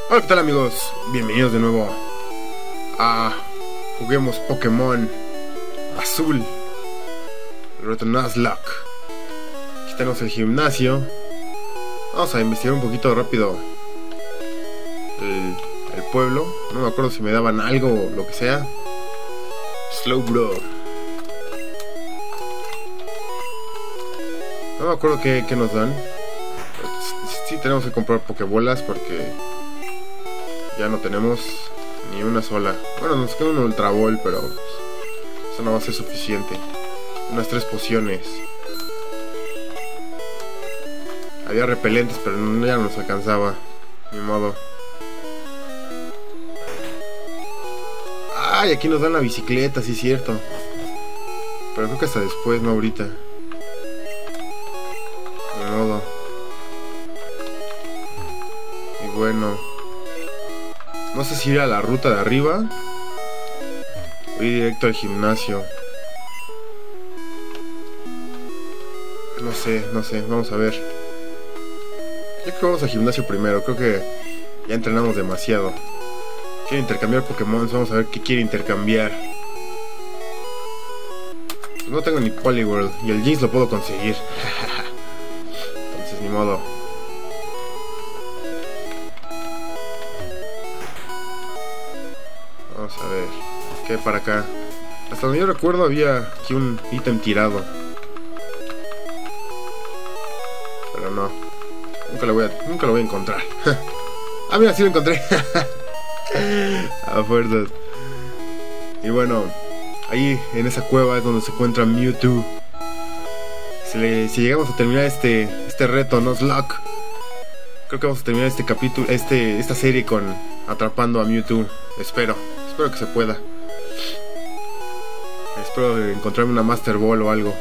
Hola, ¿qué tal amigos? Bienvenidos de nuevo a Juguemos Pokémon Azul Reto Nuzlocke. Aquí tenemos el gimnasio. Vamos a investigar un poquito rápido el pueblo. No me acuerdo si me daban algo o lo que sea. Slowbro. No me acuerdo qué nos dan. Sí tenemos que comprar pokebolas porque ya no tenemos ni una sola. Bueno, nos queda un Ultra Ball, pero eso no va a ser suficiente. Unas 3 pociones. Había repelentes, pero ya no nos alcanzaba. Ni modo. Ay, aquí nos dan la bicicleta, sí es cierto. Pero creo que hasta después, no ahorita. Ni modo. Y bueno, no sé si ir a la ruta de arriba o ir directo al gimnasio. No sé, vamos a ver. Yo creo que vamos al gimnasio primero, creo que ya entrenamos demasiado. Quiero intercambiar Pokémon, vamos a ver qué quiere intercambiar. Pues no tengo ni Poliwhirl y el jeans lo puedo conseguir. Entonces ni modo. Vamos a ver, ¿qué hay para acá? Hasta donde yo recuerdo había aquí un ítem tirado. Pero no, nunca lo voy a encontrar. Ah, mira, sí lo encontré. A fuerzas. Y bueno, ahí en esa cueva es donde se encuentra Mewtwo. Si llegamos a terminar este reto Nuzlocke, creo que vamos a terminar este capítulo, esta serie con atrapando a Mewtwo. Espero que se pueda. Espero encontrarme una Master Ball o algo.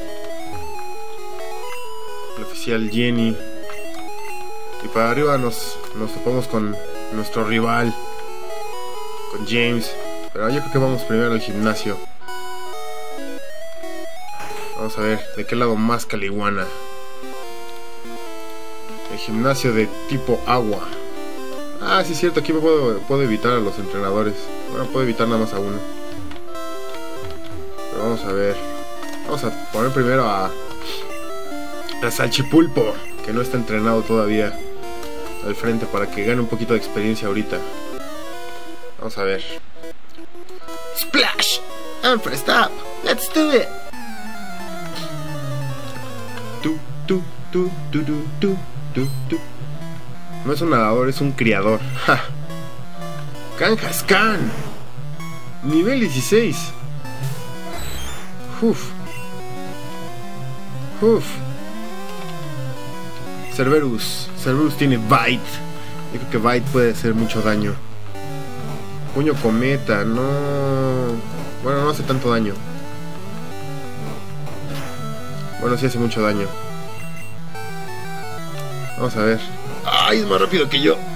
El oficial Jenny. Y para arriba nos topamos con nuestro rival, con James. Pero yo creo que vamos primero al gimnasio. Vamos a ver de qué lado más Caliguana. El gimnasio de tipo agua. Ah, sí es cierto, aquí me puedo evitar a los entrenadores. Bueno, puedo evitar nada más a uno. Pero vamos a ver. Vamos a poner primero a Salchipulpo, que no está entrenado todavía, al frente para que gane un poquito de experiencia ahorita. Vamos a ver. Splash! I'm pressed up. Let's do it. No es un nadador, es un criador. ¡Ja! Kangaskhan, nivel 16. Uf. Cerberus tiene Bite. Yo creo que Bite puede hacer mucho daño. Puño cometa, no. Bueno, no hace tanto daño. Bueno, sí hace mucho daño. Vamos a ver. ¡Ay, es más rápido que yo!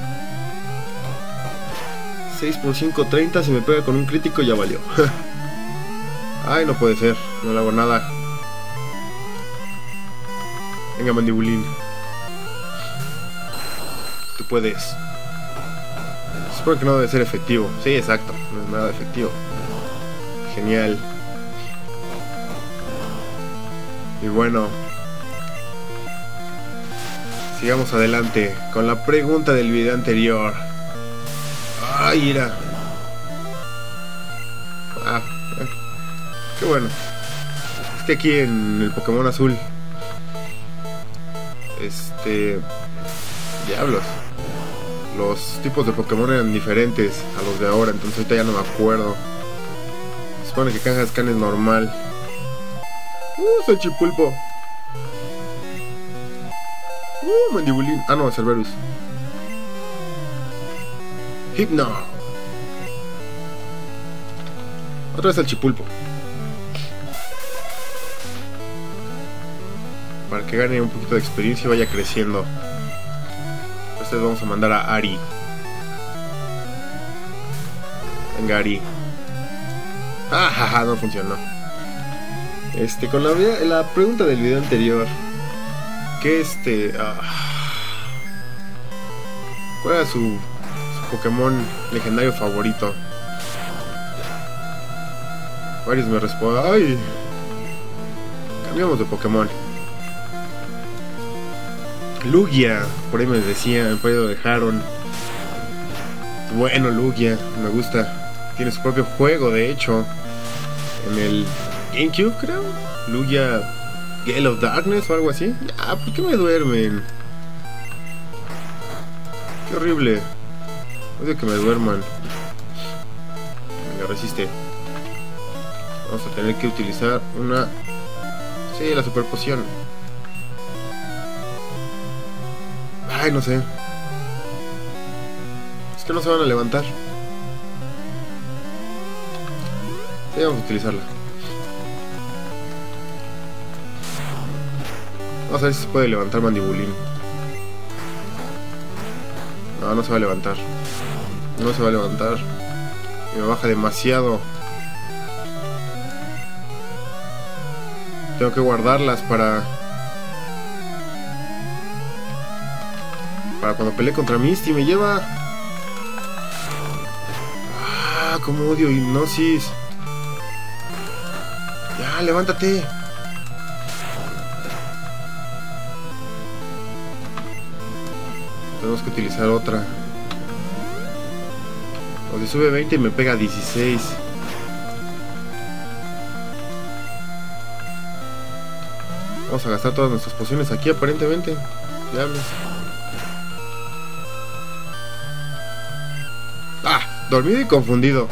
6 por 5, 30. Si me pega con un crítico ya valió. Ay, no puede ser. No le hago nada. Venga, Mandibulín. Tú puedes. Espero que no debe ser efectivo. Sí, exacto. No es nada efectivo. Genial. Y bueno, sigamos adelante con la pregunta del video anterior. Ay, mira. Ah, qué bueno. Es que aquí en el Pokémon Azul, diablos, los tipos de Pokémon eran diferentes a los de ahora, entonces ahorita ya no me acuerdo. Se supone que Kangaskhan es normal. Salchipulpo. Mandibulín. Ah, no, Cerberus. Hypno. Otra vez Salchipulpo. Para que gane un poquito de experiencia y vaya creciendo. Entonces vamos a mandar a Ari. Venga, Ari. Ah, jaja, no funcionó. Con la pregunta del video anterior, que ¿cuál era su Pokémon legendario favorito. Varios me responden. ¡Ay! Cambiamos de Pokémon. Lugia, por ahí me decían, por ahí lo dejaron. Bueno, Lugia, me gusta. Tiene su propio juego, de hecho. En el GameCube, creo. Lugia Gale of Darkness o algo así. Ah, ¿por qué me duermen? Qué horrible. Odio que me duerman. Venga, resiste. Vamos a tener que utilizar una... Sí, la super poción. Ay, no sé. Es que no se van a levantar. Sí, vamos a utilizarla. Vamos a ver si se puede levantar Mandibulín. No, no se va a levantar. No se va a levantar. Me baja demasiado. Tengo que guardarlas para cuando pelee contra Misty. Me lleva... Ah, como odio Hipnosis. Ya, levántate. Tenemos que utilizar otra. O si sube 20 y me pega 16. Vamos a gastar todas nuestras pociones aquí aparentemente. Diablos. Ah, dormido y confundido.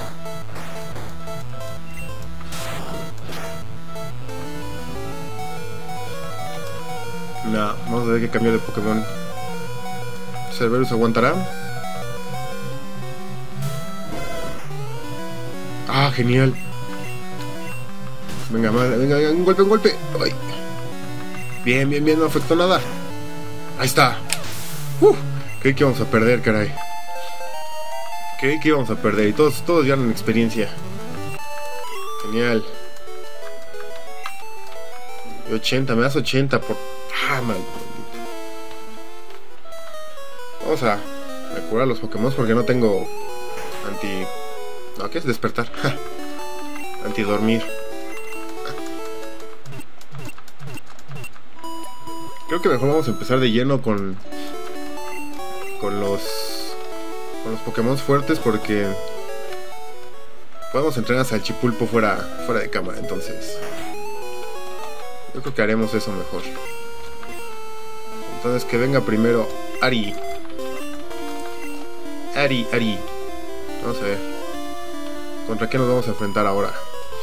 No, vamos a ver que cambiar de Pokémon. Cerberus aguantará. Ah, genial. Venga, madre, venga, venga, un golpe, un golpe. Ay. Bien, bien, bien, no afectó nada. Ahí está. Creí que íbamos a perder, caray. Creí que íbamos a perder y todos ganan experiencia. Genial. Y 80, me das 80 por... Ah, maldito. Vamos a curar los Pokémon porque no tengo anti... No, ¿qué es despertar? Antidormir. Creo que mejor vamos a empezar de lleno con los Pokémon fuertes porque podemos entrenar a Salchipulpo fuera de cámara, entonces yo creo que haremos eso mejor. Entonces que venga primero Ari. Vamos a ver contra qué nos vamos a enfrentar ahora.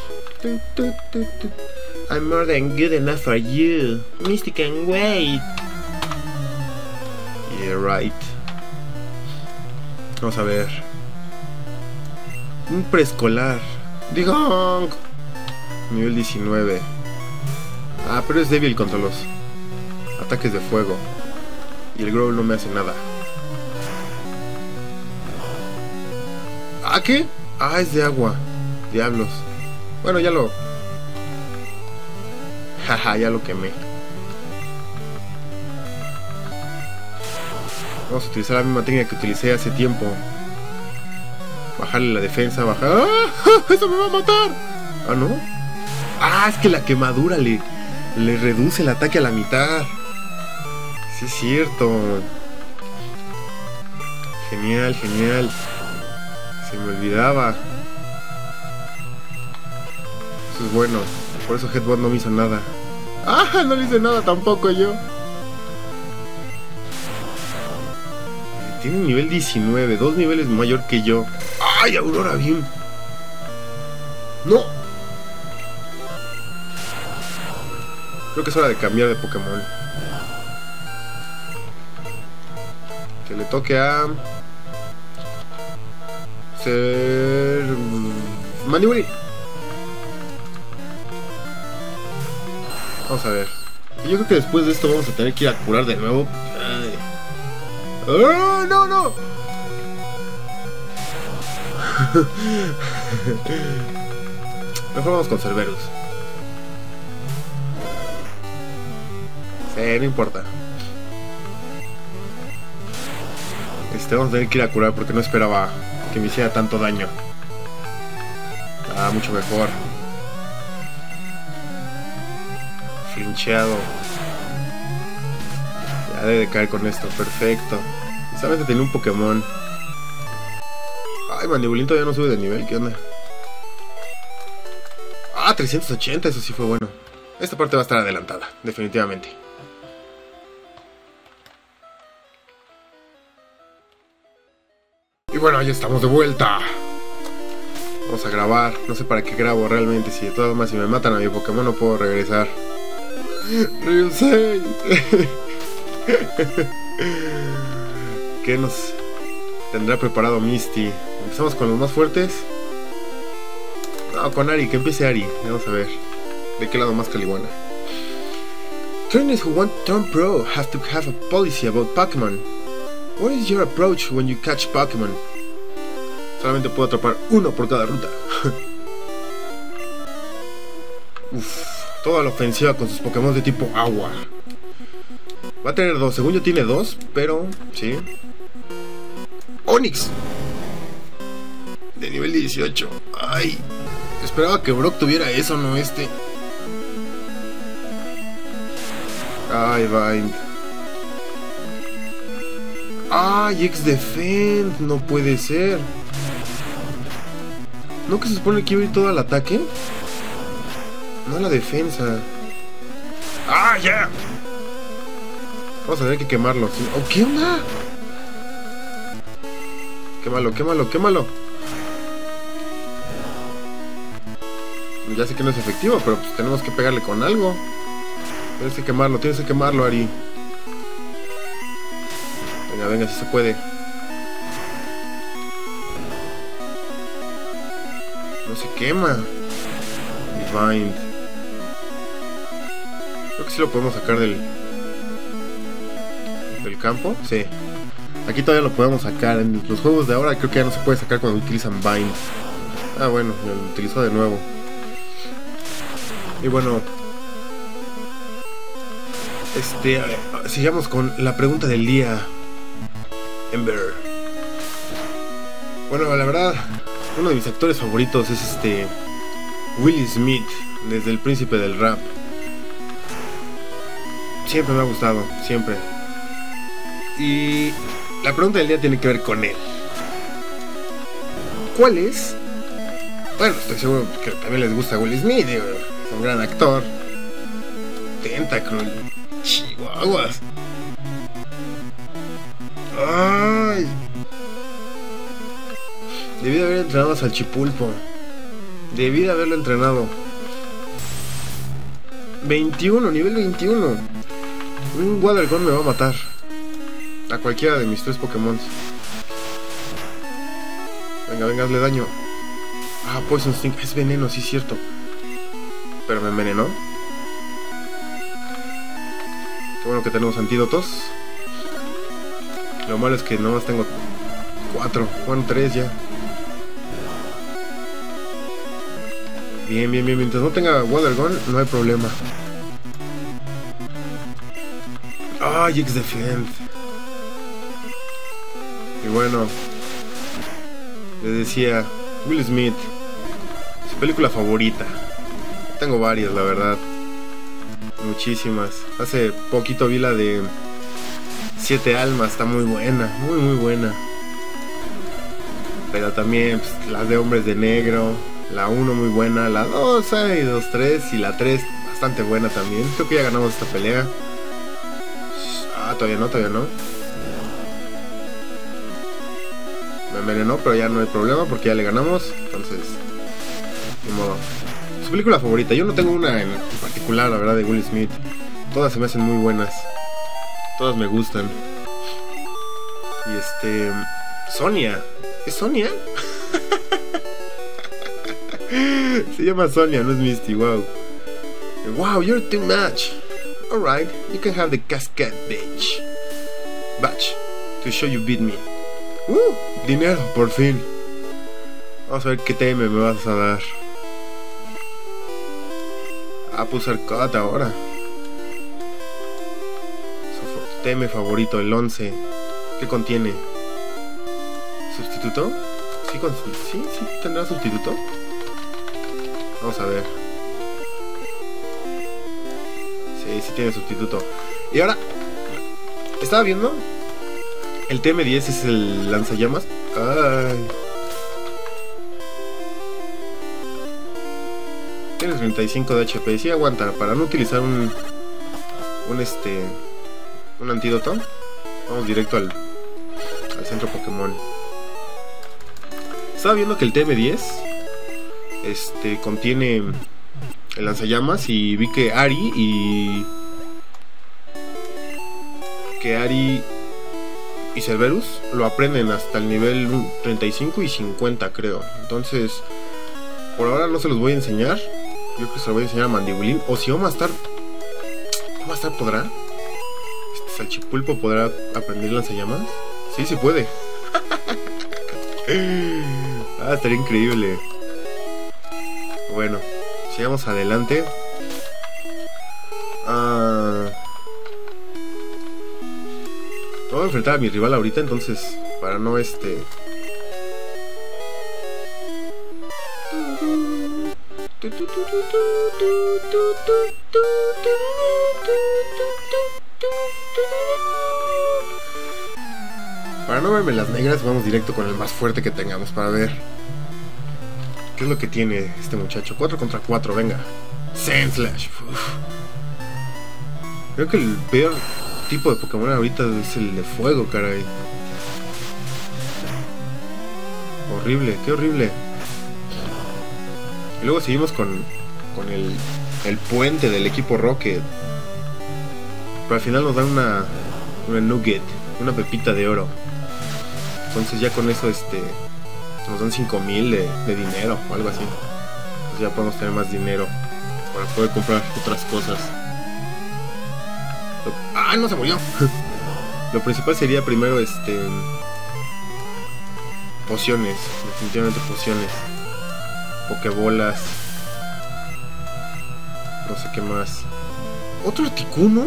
I'm more than good enough for you. Misty can wait. Yeah, right. Vamos a ver. Un preescolar. Digong. Nivel 19. Ah, pero es débil contra los ataques de fuego. Y el Growl no me hace nada. ¿Ah, qué? Ah, es de agua. Diablos. Bueno, ya lo... Jaja, ya lo quemé. Vamos a utilizar la misma técnica que utilicé hace tiempo. Bajarle la defensa, bajar... ¡Ah! ¡Eso me va a matar! ¿Ah, no? Ah, es que la quemadura le reduce el ataque a la mitad. Sí, es cierto. Genial, genial. Se me olvidaba. Eso es bueno. Por eso Headbutt no me hizo nada. ¡Ah! No le hice nada tampoco yo. Tiene un nivel 19, 2 niveles mayor que yo. ¡Ay, Aurora Beam! ¡No! Creo que es hora de cambiar de Pokémon. Que le toque a... ser... Mandibulín. Vamos a ver. Yo creo que después de esto vamos a tener que ir a curar de nuevo. Ay. ¡Oh, no, no! Mejor vamos con Cerberus. Sí, no importa. Vamos a tener que ir a curar porque no esperaba que me hiciera tanto daño. Ah, mucho mejor. Flincheado. Ya debe de caer con esto, perfecto. Solamente tenía un Pokémon. Ay, Mandibulín todavía no sube de nivel, ¿qué onda? Ah, 380, eso sí fue bueno. Esta parte va a estar adelantada, definitivamente. Y bueno, ya estamos de vuelta. Vamos a grabar. No sé para qué grabo realmente. Si de todas maneras, si me matan a mi Pokémon, no puedo regresar. Ryusei. ¿Qué nos tendrá preparado Misty? Empezamos con los más fuertes. No, con Ari, que empiece Ari. Vamos a ver de qué lado más Caliwana. Trainers who want to turn pro have to have a policy about Pokémon. What is your approach when you catch Pokémon? Solamente puedo atrapar uno por cada ruta. Uff, toda la ofensiva con sus Pokémon de tipo agua. Va a tener dos, según yo tiene dos, pero sí. Onix de nivel 18. Ay, esperaba que Brock tuviera eso, no este. Ay, Bind. Ay, X-Defend. No puede ser. ¿No que se supone que iba a ir todo al ataque? No a la defensa. ¡Ah, ya! Vamos a tener que quemarlo. ¡Oh, qué onda! Quémalo, quémalo, quémalo. Ya sé que no es efectivo, pero pues tenemos que pegarle con algo. Tienes que quemarlo, Ari. Venga, venga, si se puede. No se quema. Bind. Creo que sí lo podemos sacar del campo. Sí. Aquí todavía lo podemos sacar. En los juegos de ahora creo que ya no se puede sacar cuando utilizan Bind. Ah, bueno, lo utilizó de nuevo. Y bueno, sigamos con la pregunta del día. Ember. Bueno, la verdad, uno de mis actores favoritos es Will Smith, desde El Príncipe del Rap. Siempre me ha gustado, siempre. Y la pregunta del día tiene que ver con él. ¿Cuál es? Bueno, estoy seguro que también les gusta Will Smith, es un gran actor. Tentacruel. Chihuahuas. Ay. Debí de haber entrenado a Salchipulpo. Debí de haberlo entrenado. 21, nivel 21. Un Watergun me va a matar. A cualquiera de mis tres Pokémon. Venga, venga, hazle daño. Ah, Poison Sting. Es veneno, sí es cierto. Pero me envenenó. Qué bueno que tenemos antídotos. Lo malo es que nomás tengo 4. Bueno, 3 ya. Bien, bien, bien. Mientras no tenga Watergun, no hay problema. Ay, X-Defend. Y bueno, les decía, Will Smith, su película favorita. Tengo varias, la verdad. Muchísimas. Hace poquito vi la de 7 almas, está muy buena, muy muy buena. Pero también pues, las de Hombres de Negro. La 1 muy buena, la 2, 2, 3 y la 3 bastante buena también. Creo que ya ganamos esta pelea. Ah, todavía no, todavía no. Me envenenó, pero ya no hay problema porque ya le ganamos. Entonces, de modo. Su película favorita, yo no tengo una en particular, la verdad, de Will Smith. Todas se me hacen muy buenas. Todas me gustan. Y Sonia. ¿Es Sonia? Se llama Sonia, no es Misty, wow. Wow, you're too much. Alright, you can have the cascade badge to show you beat me. Dinero, por fin. Vamos a ver qué TM me vas a dar. Ah, pues usar cut ahora. Su TM favorito, el 11. ¿Qué contiene? ¿Sustituto? Sí, sí tendrá sustituto. Vamos a ver. Sí tiene sustituto. Y ahora, estaba viendo. El TM10 es el lanzallamas. Ay. Tiene 35 de HP. Sí aguanta. Para no utilizar un antídoto, vamos directo al centro Pokémon. Estaba viendo que el TM10 contiene el lanzallamas y vi que Ari y Cerberus lo aprenden hasta el nivel 35 y 50, creo. Entonces, por ahora no se los voy a enseñar. Yo creo que se lo voy a enseñar a Mandibulín. O si Omastar podrá. Salchipulpo podrá aprender lanzallamas. Sí, se puede. Estaría increíble. Bueno, sigamos adelante. Voy a enfrentar a mi rival ahorita, entonces para no para no verme las negras, vamos directo con el más fuerte que tengamos para ver qué es lo que tiene este muchacho. 4 contra 4, venga. Sandslash. Creo que el peor tipo de Pokémon ahorita es el de fuego, caray. Horrible, qué horrible. Y luego seguimos con el puente del equipo Rocket. Pero al final nos dan una nugget, una pepita de oro. Entonces ya con eso nos dan 5000 de dinero o algo así. Entonces ya podemos tener más dinero para poder comprar otras cosas. ¡Ah, no se murió! Lo principal sería primero pociones, definitivamente pociones. Pokebolas. No sé qué más. ¿Otro Articuno?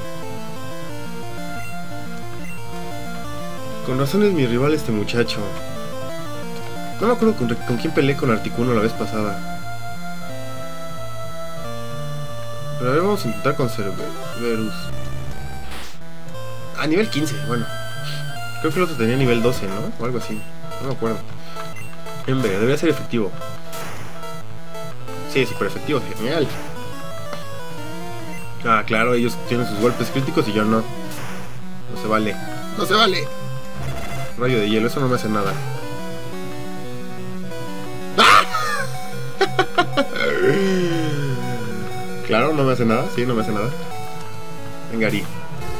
Con razón es mi rival este muchacho. No me acuerdo con quién peleé con Articuno la vez pasada. Pero a ver, vamos a intentar con Cerberus. Ah, nivel 15, bueno. Creo que el otro tenía nivel 12, ¿no? O algo así. No me acuerdo. Ember, debería ser efectivo. Sí, súper efectivo, genial. Ah, claro, ellos tienen sus golpes críticos y yo no. No se vale. ¡No se vale! Rayo de hielo, eso no me hace nada. ¡Ah! Claro, no me hace nada, sí, no me hace nada. Venga, Ari.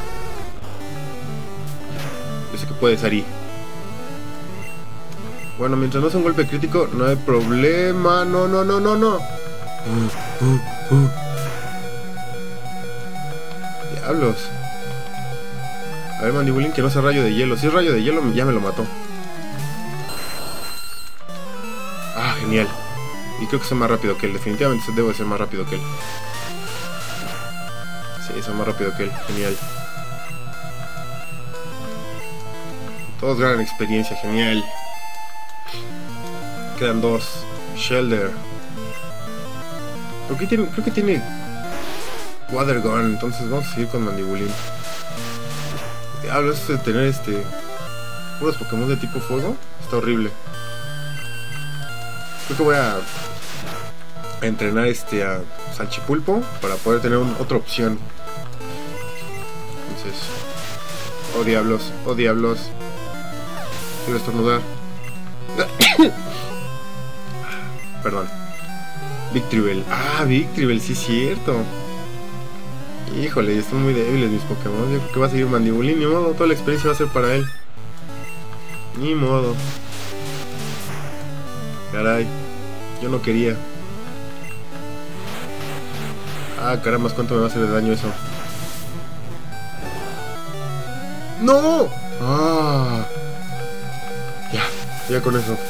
Yo sé que puedes, Ari. Bueno, mientras no sea un golpe crítico, no hay problema. No. Diablos. A ver, Mandibulín, que no sea rayo de hielo. Si es rayo de hielo, ya me lo mató. Ah, genial. Y creo que soy más rápido que él. Definitivamente debo de ser más rápido que él. Sí, soy más rápido que él. Genial. Todos ganan experiencia. Genial. Quedan 2. Shelder. Creo que tiene Water Gun. Entonces vamos a seguir con Mandibulín. Diablo, eso de tener puros Pokémon de tipo fuego está horrible. Creo que voy a entrenar a Salchipulpo para poder tener otra opción. Entonces, oh diablos. Quiero estornudar. Perdón. Victreebel. Ah, Victreebel, sí es cierto. Híjole, están muy débiles mis Pokémon. Yo creo que va a seguir Mandibulín. Ni modo, toda la experiencia va a ser para él. Ni modo. Caray, yo no quería. Ah, caramba, ¿cuánto me va a hacer de daño eso? ¡No! Ah. Ya con eso.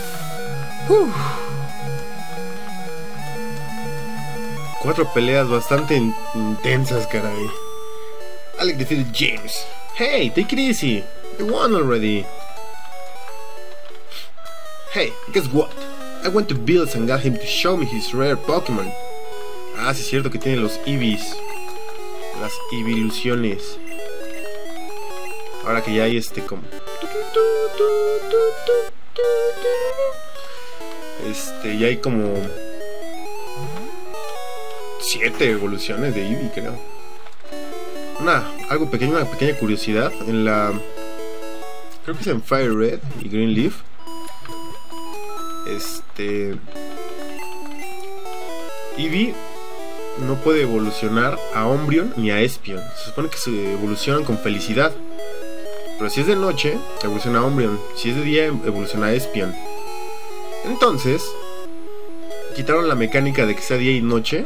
4 peleas bastante intensas, caray. Alec defeated James. Hey, take it easy. You won already. Hey, guess what? I went to Bills and got him to show me his rare Pokémon. Ah, sí es cierto que tiene los Eevees. Las Eeveelusiones. Ahora que ya hay como... ya hay como... 7 evoluciones de Eevee, creo. Algo pequeño, una pequeña curiosidad. En la... Creo que es en Fire Red y Green Leaf. Eevee no puede evolucionar a Umbreon ni a Espeon. Se supone que se evolucionan con felicidad. Pero si es de noche, evoluciona a Umbreon. Si es de día, evoluciona a Espeon. Entonces, quitaron la mecánica de que sea día y noche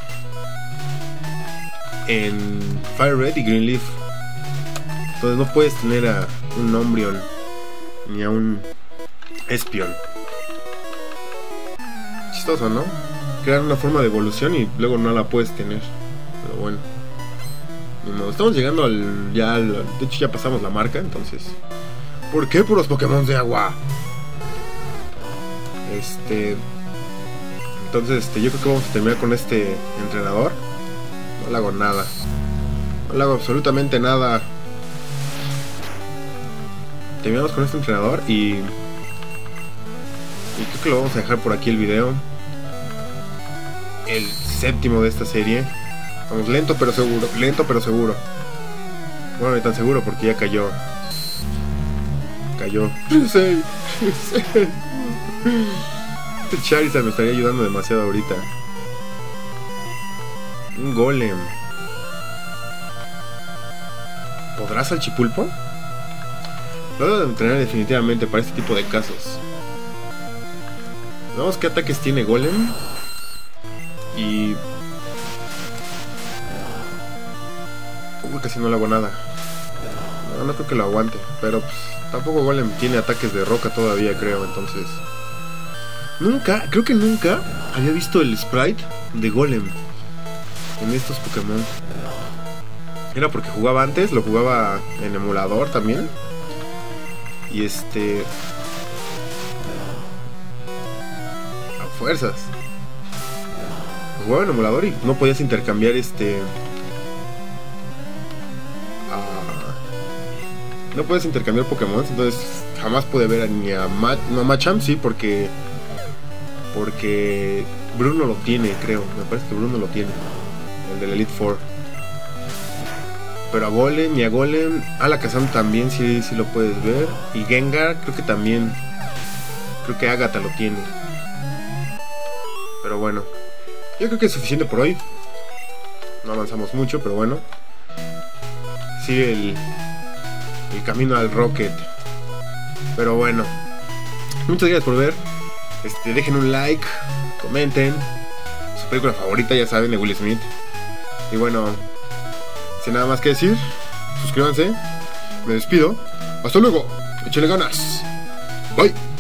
en Fire Red y Green Leaf. Entonces no puedes tener a un Umbreon ni a un Espeon. Chistoso, ¿no? Crear una forma de evolución y luego no la puedes tener. Pero bueno, estamos llegando de hecho ya pasamos la marca. Entonces, ¿por qué puros Pokémon de agua? Entonces yo creo que vamos a terminar con este entrenador. No le hago nada. No le hago absolutamente nada. Terminamos con este entrenador y creo que lo vamos a dejar por aquí el video. El 7º de esta serie. Vamos lento pero seguro. Lento pero seguro. Bueno, ni tan seguro porque ya cayó. Este Charizard me estaría ayudando demasiado ahorita. Un Golem. ¿Podrá Salchipulpo? Lo debo de entrenar definitivamente para este tipo de casos. Veamos qué ataques tiene Golem. Y... casi no le hago nada. No creo que lo aguante. Pero pues tampoco Golem tiene ataques de roca todavía, creo. Entonces... creo que nunca había visto el sprite de Golem en estos Pokémon. Era porque jugaba antes, lo jugaba en emulador también. Y a fuerzas. Lo jugaba en emulador y no podías intercambiar no puedes intercambiar Pokémon. Entonces jamás pude ver ni a Machamp, sí, porque Bruno lo tiene, creo. Me parece que Bruno lo tiene, el del Elite Four. Pero a Golem y a Golem, Alakazam también sí lo puedes ver. Y Gengar creo que también. Creo que Agatha lo tiene. Pero bueno, yo creo que es suficiente por hoy. No avanzamos mucho, pero bueno. Sigue el camino al Rocket. Pero bueno, muchas gracias por ver. Dejen un like, comenten su película favorita, ya saben, de Will Smith. Y bueno, sin nada más que decir, suscríbanse. Me despido. Hasta luego. Échale ganas. Bye.